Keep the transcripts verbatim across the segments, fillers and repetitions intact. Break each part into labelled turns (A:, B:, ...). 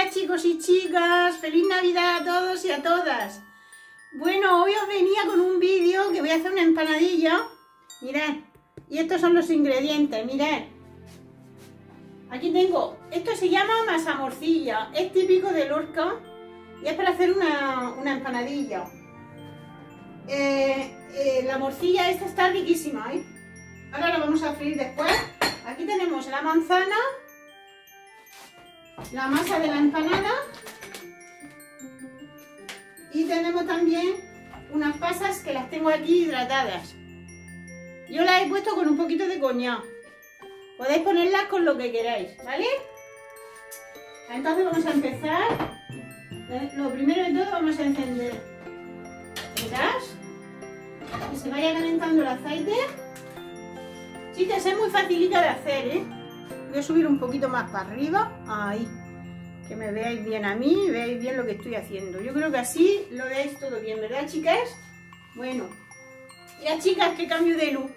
A: Hola chicos y chicas, feliz Navidad a todos y a todas. Bueno, hoy os venía con un vídeo que voy a hacer una empanadilla. Mirad, y estos son los ingredientes, mirad. Aquí tengo, esto se llama masa morcilla, es típico de Lorca y es para hacer una, una empanadilla. Eh, eh, la morcilla esta está riquísima, ¿eh? Ahora la vamos a freír después. Aquí tenemos la manzana, la masa de la empanada y tenemos también unas pasas que las tengo aquí hidratadas. Yo las he puesto con un poquito de coñac. Podéis ponerlas con lo que queráis, ¿vale? Entonces vamos a empezar. Lo primero de todo vamos a encender el gas, que se vaya calentando el aceite. Chicas, es muy facilita de hacer, ¿eh? Voy a subir un poquito más para arriba, ahí, que me veáis bien a mí, veáis bien lo que estoy haciendo. Yo creo que así lo veáis todo bien, ¿verdad, chicas? Bueno, mirad, chicas, qué cambio de look.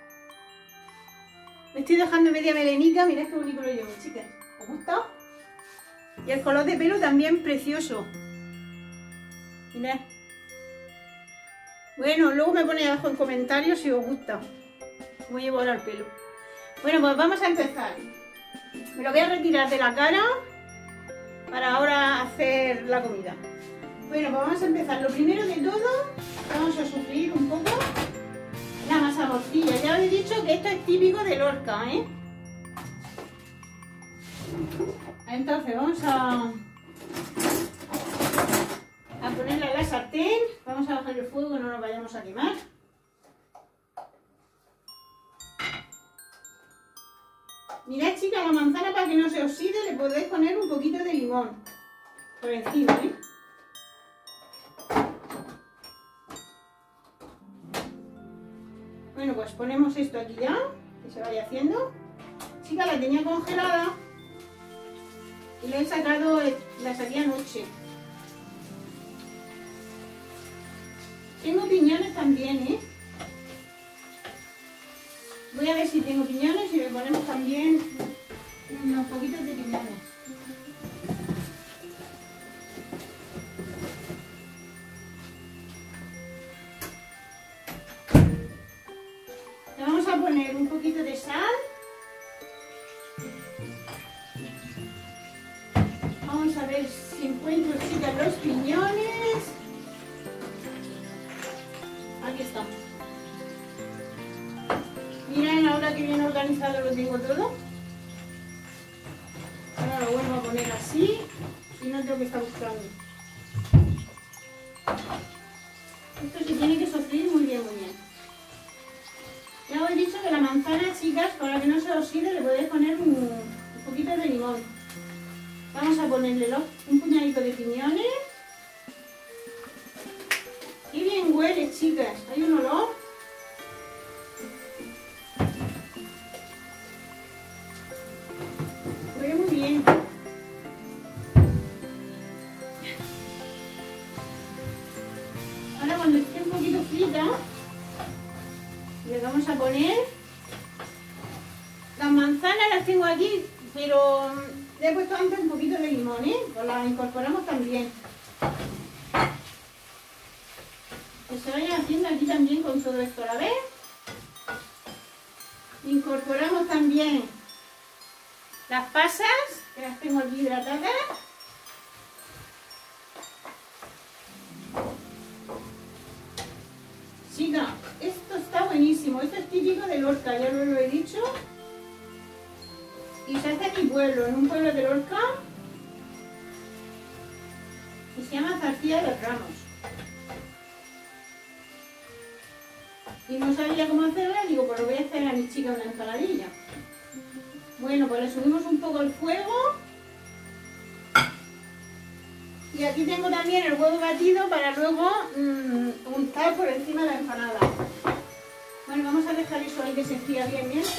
A: Me estoy dejando media melenica, mirad qué bonito lo llevo, chicas. ¿Os gusta? Y el color de pelo también precioso. Mirad. Bueno, luego me ponéis abajo en comentarios si os gusta cómo llevo ahora el pelo. Bueno, pues vamos a empezar. Me lo voy a retirar de la cara para ahora hacer la comida. Bueno, pues vamos a empezar. Lo primero de todo, vamos a sofreír un poco la masa morcilla. Ya os he dicho que esto es típico de Lorca, ¿eh? Entonces vamos a, a ponerla en la sartén. Vamos a bajar el fuego, no nos vayamos a quemar. Mirad, chicas, la manzana, para que no se oxide le podéis poner un poquito de limón por encima, ¿eh? Bueno, pues ponemos esto aquí ya, que se vaya haciendo. Chicas, la tenía congelada y la he sacado, la saqué anoche. Tengo piñones también, ¿eh? Voy a ver si tengo piñones y le ponemos también unos poquitos de piñones. Le vamos a poner un poquito de sal. Vamos a ver si encuentro, chicas, los piñones. Aquí estamos. Miren, ahora que bien organizado lo tengo todo. Ahora lo vuelvo a poner así y no tengo que estar buscando. Esto se tiene que sofreír muy bien, muy bien. Ya os he dicho que la manzana, chicas, para que no se oxide le podéis poner un, un poquito de limón. Vamos a ponerle un puñadito de piñones. Qué bien huele, chicas. Hay un olor. Huele muy bien. Ahora, cuando esté un poquito frita, le vamos a poner las manzanas. Las tengo aquí, pero le he puesto antes un poquito de limón, ¿eh? Pues las incorporamos también. Que se vayan haciendo aquí también con todo esto a la vez. Incorporamos también las pasas, que las tengo aquí hidratadas. Chica, esto está buenísimo. Esto es típico de Lorca, ya os lo he dicho. Y se hace en mi pueblo, en un pueblo de Lorca. Y se llama Zarcía de Ramos. Y no sabía cómo hacerla, digo, pues lo voy a hacer a mi chica una empanadilla. Bueno, pues le subimos un poco el fuego. Y aquí tengo también el huevo batido para luego mmm, untar por encima de la empanada. Bueno, vamos a dejar eso ahí que se fría bien mientras.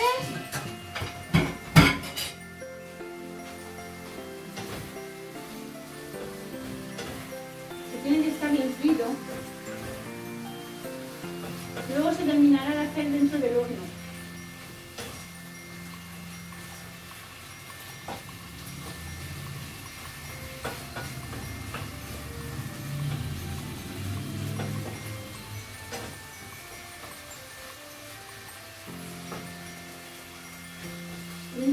A: Que tiene que estar bien frito. Luego se terminará de hacer dentro del horno.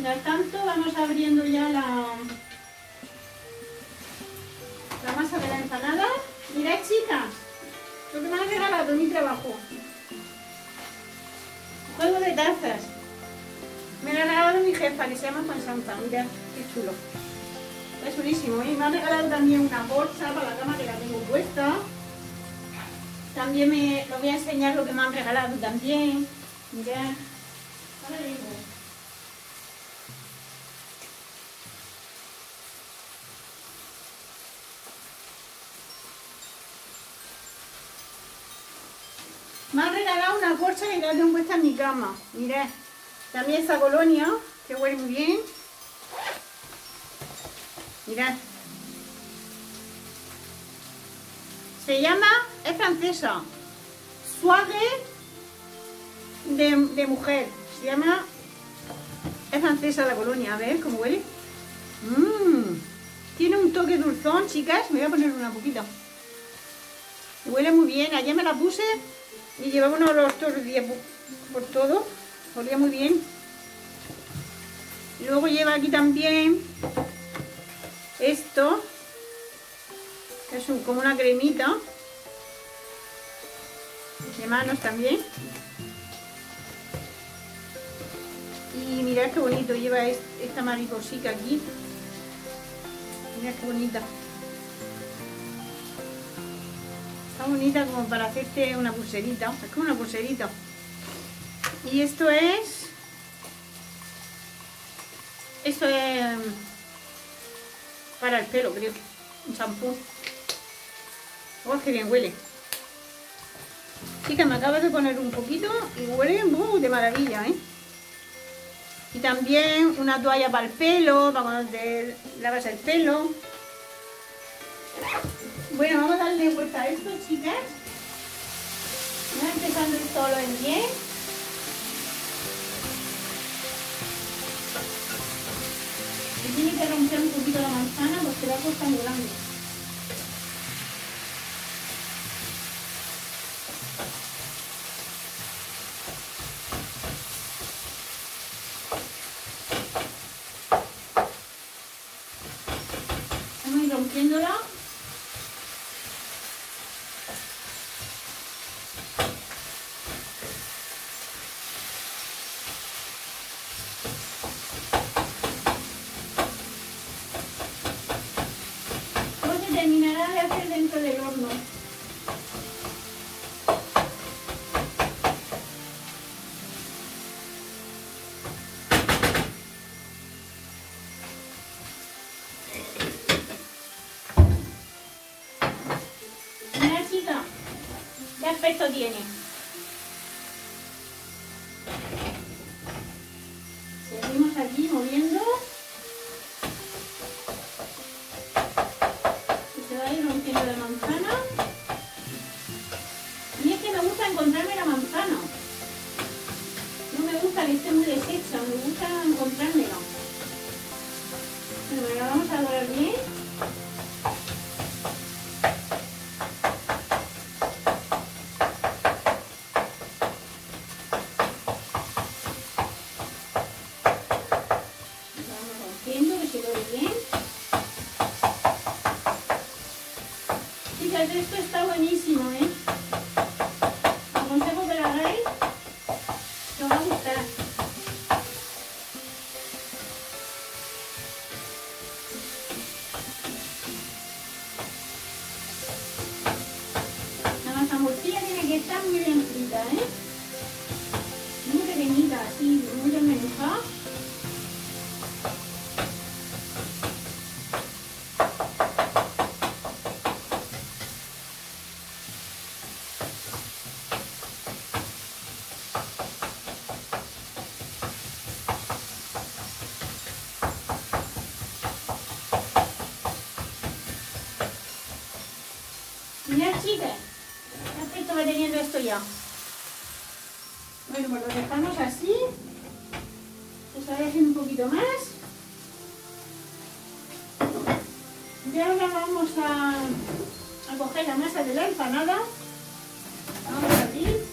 A: Mientras tanto vamos abriendo ya la, la masa de la empanada. Mirad, chicas, lo que me han regalado mi trabajo. Juego de tazas. Me lo ha regalado mi jefa, que se llama Juan Santa. Mirad, qué chulo. Es buenísimo. Y me han regalado también una bolsa para la cama que la tengo puesta. También me os voy a enseñar lo que me han regalado también. Mirad. Ahora vengo. Me han regalado una colcha que la tengo puesta en mi cama. Mirad. También esta colonia, que huele muy bien. Mirad. Se llama, es francesa, Suave de, de mujer. Se llama, es francesa la colonia. A ver cómo huele. Mmm. Tiene un toque dulzón, chicas. Me voy a poner una poquita. Huele muy bien. Ayer me la puse y llevaba unos olor todos los días por, por todo. Olía muy bien. Y luego lleva aquí también esto. Es un, como una cremita de manos también. Y mirad qué bonito, lleva est, esta mariposita aquí. Mirad qué bonita. Está bonita como para hacerte una pulserita. Es como una pulserita. Y esto es... Esto es para el pelo, creo. Un champú. ¡Oh, qué bien huele! Chica, me acabo de poner un poquito y huele uh, de maravilla, ¿eh? Y también una toalla para el pelo, para cuando te lavas el pelo. Bueno, vamos a darle vuelta a esto, chicas. Ya empezando esto lo en bien. Y tiene que romper un poquito la manzana porque la cosa está muy grande. Vamos a ir rompiéndola. Terminará de hacer dentro del horno. Mira, chica, qué aspecto tiene. Seguimos aquí moviendo. Rompiendo la manzana. Y es que me gusta encontrarme la manzana. No me gusta que esté muy deshecha, me gusta encontrármela. Bueno, la vamos a dorar bien. La vamos rompiendo, que se dore bien. Esto está buenísimo, ¿eh? Os aconsejo que lo hagáis, que os va a gustar. La mazamorcilla tiene que estar muy bien frita, ¿eh? Muy pequeñita, así, muy desmenuzada. Mirad, chicas, qué aspecto va teniendo esto ya. Bueno, pues lo dejamos así. Se va haciendo un poquito más. Y ahora vamos a, a coger la masa de la empanada. Vamos a abrir.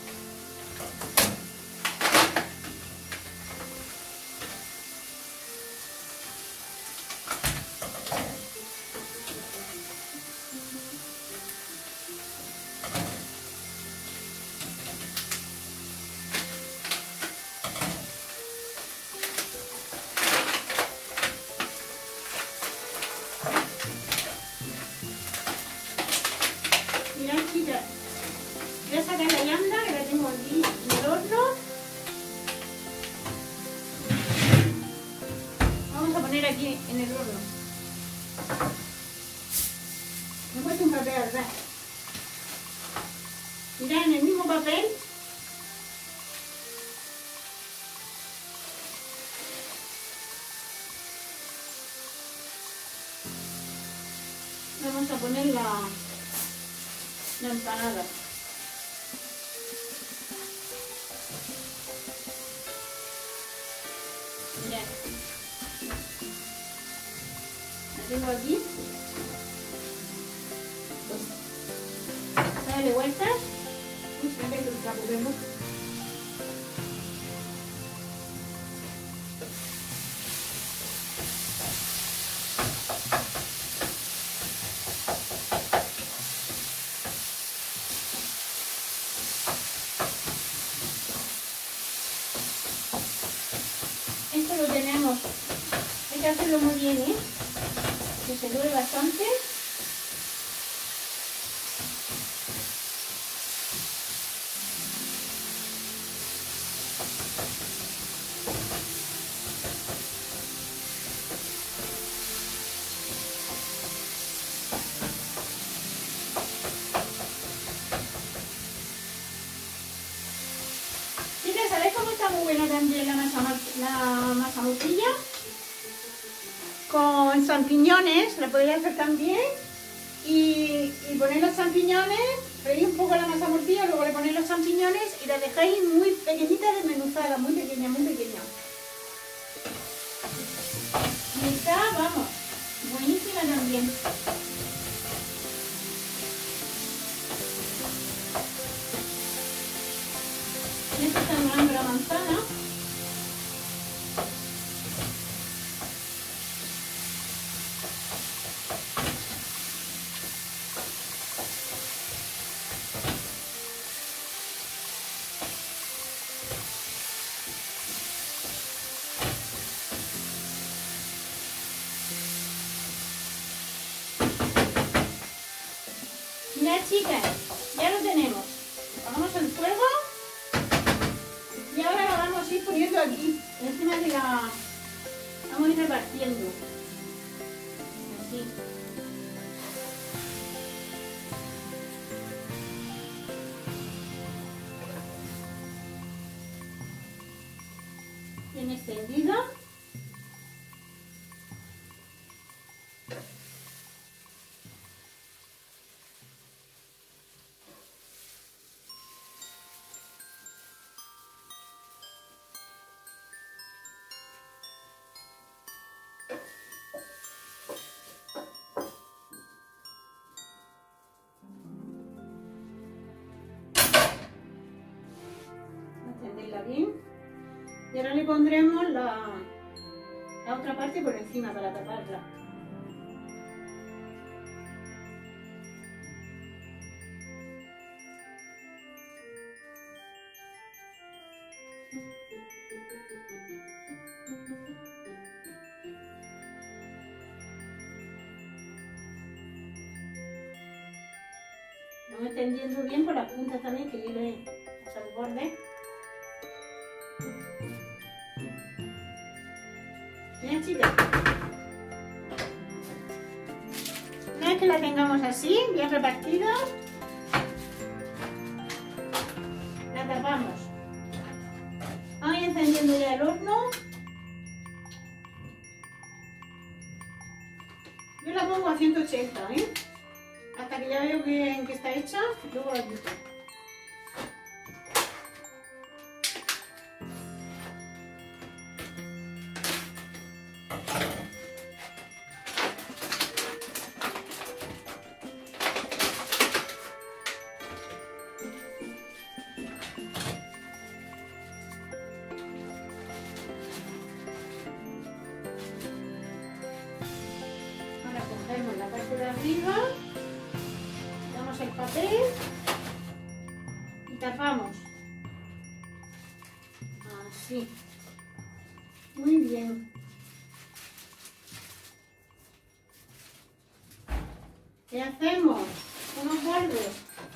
A: el horno. Me he puesto un papel al ras. Mirad, en el mismo papel vamos a poner la, la empanada. Mirad, la tengo aquí. Dale vueltas. Uy, se me ha caído el trapo, ¿verdad? Esto lo tenemos, hay que hacerlo muy bien, ¿eh? Que se dure bastante. ¿Sabéis cómo está muy buena también la masa, la masa morcilla? Con champiñones, la podéis hacer también. Y, y ponéis los champiñones, freís un poco la masa morcilla, luego le ponéis los champiñones y la dejáis muy pequeñita, desmenuzada, muy pequeña, muy pequeña. Y está, vamos, buenísima también. Ya se está dorando la manzana. Mirad, chicas, ya lo tenemos. Apagamos el fuego. Y ahora la vamos a ir poniendo aquí, encima de la... Vamos a ir repartiendo. Así. Bien extendida. Bien, y ahora le pondremos la, la otra parte por encima para taparla. Vamos extendiendo bien por las puntas también, que llegue hasta el borde. Bien, chicas. Una vez que la tengamos así, bien repartida, la tapamos. Vamos a ir encendiendo ya el horno. Yo la pongo a ciento ochenta, ¿eh? Hasta que ya veo que, que está hecha, luego la quito. Cogemos la parte de arriba, damos el papel y tapamos. Así. Muy bien. Y hacemos unos bordes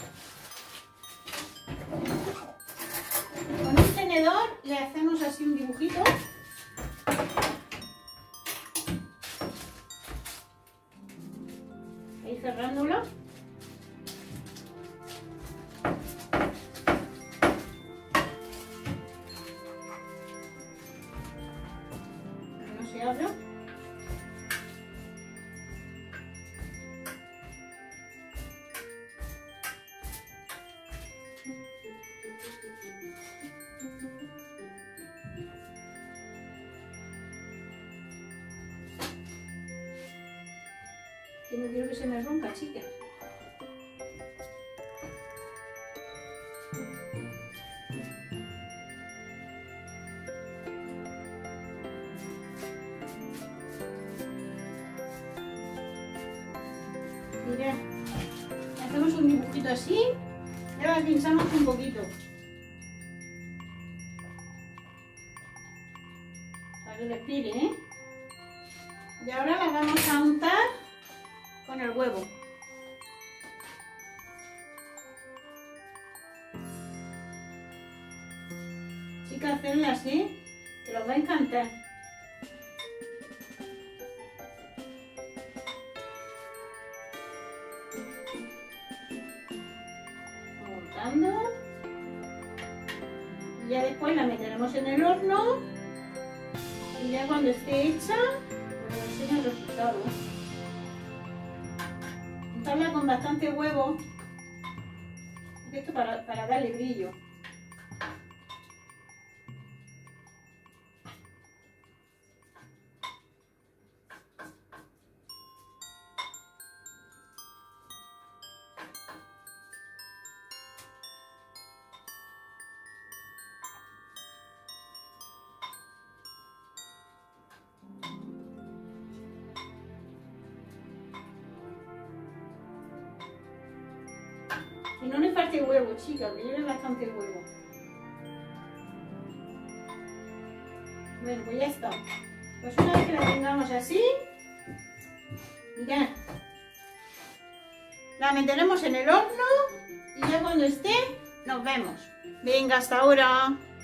A: con un tenedor, le hacemos así un dibujito. Ahí cerrándolo. No se abra. Que no quiero que se me rompa, chicas. Mirad, hacemos un dibujito así y ahora pinzamos un poquito para que respire, ¿eh? Y ahora la vamos a untar con el huevo. Chicas, hacerla así, que os va a encantar. Untando. Y ya después la meteremos en el horno. Y ya cuando esté hecha, pues os enseño el resultado. Untarla con bastante huevo, esto para, para darle brillo. Y no le falte huevo, chicas, que lleve bastante huevo. Bueno, pues ya está. Pues una vez que la tengamos así, mirad, la meteremos en el horno y ya cuando esté, nos vemos. Venga, hasta ahora.